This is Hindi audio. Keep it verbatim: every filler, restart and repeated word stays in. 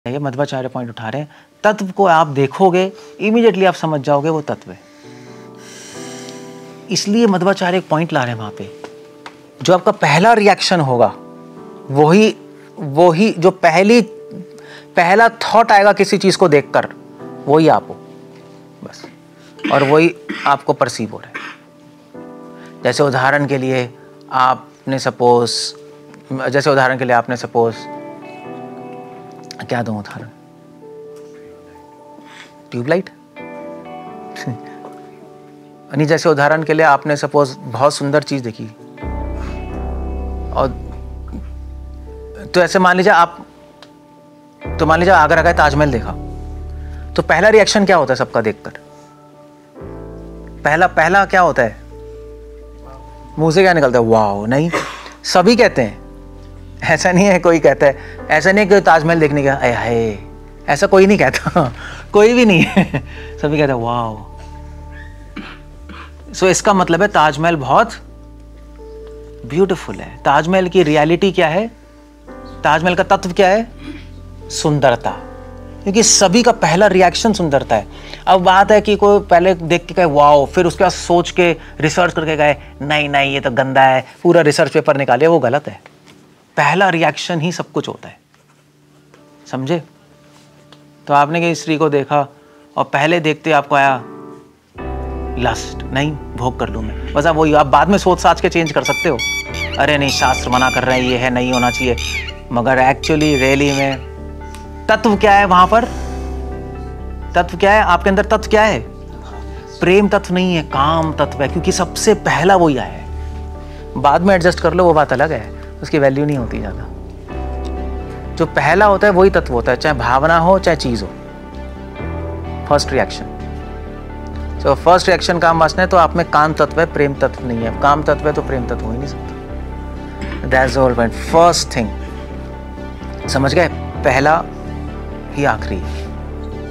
ये मध्वाचार्य पॉइंट उठा रहे हैं, तत्व को आप देखोगे इमीडिएटली आप समझ जाओगे वो तत्व है। इसलिए मध्वाचार्य एक पॉइंट ला रहे हैं वहां पे, जो आपका पहला रिएक्शन होगा वही वही जो पहली पहला थॉट आएगा किसी चीज को देखकर, वही आप हो बस, और वही आपको परसीव हो रहा है। जैसे उदाहरण के लिए आपने सपोज जैसे उदाहरण के लिए आपने सपोज क्या दूं उदाहरण, ट्यूबलाइट नहीं, जैसे उदाहरण के लिए आपने सपोज बहुत सुंदर चीज देखी और तो ऐसे मान लीजिए आप तो मान लीजिए आगरा का ताजमहल देखा, तो पहला रिएक्शन क्या होता है सबका देखकर? पहला पहला क्या होता है? मुंह से क्या निकलता है? वाओ। नहीं, सभी कहते हैं, ऐसा नहीं है कोई कहता है, ऐसा नहीं है कि ताजमहल देखने का अय हाय, ऐसा कोई नहीं कहता कोई भी नहीं है सभी कहते हैं वाओ। सो so, इसका मतलब है ताजमहल बहुत ब्यूटीफुल है। ताजमहल की रियलिटी क्या है? ताजमहल का तत्व क्या है? सुंदरता, क्योंकि सभी का पहला रिएक्शन सुंदरता है। अब बात है कि कोई पहले देख के कहे वाओ, फिर उसके बाद सोच के रिसर्च करके कहे नहीं नहीं ये तो गंदा है, पूरा रिसर्च पेपर निकाले, वो गलत है। पहला रिएक्शन ही सब कुछ होता है, समझे? तो आपने किसी स्त्री को देखा और पहले देखते आपको आया लस्ट, नहीं भोग कर लूं मैं, बस आप वही, आप बाद में सोच साच के चेंज कर सकते हो, अरे नहीं शास्त्र मना कर रहे हैं, ये है नहीं होना चाहिए, मगर एक्चुअली रैली में तत्व क्या है? वहां पर तत्व क्या है? आपके अंदर तत्व क्या है? प्रेम तत्व नहीं है, काम तत्व है, क्योंकि सबसे पहला वही आया है। बाद में एडजस्ट कर लो, वो बात अलग है, उसकी वैल्यू नहीं होती ज्यादा। जो पहला होता है वही तत्व होता है, चाहे भावना हो चाहे चीज हो। फर्स्ट रिएक्शन, तो फर्स्ट रिएक्शन काम वासना है, तो आप में काम तत्व है, प्रेम तत्व नहीं है। काम तत्व है तो प्रेम तत्व हो ही नहीं सकता। That's all point. First thing समझ गए, पहला ही आखिरी है।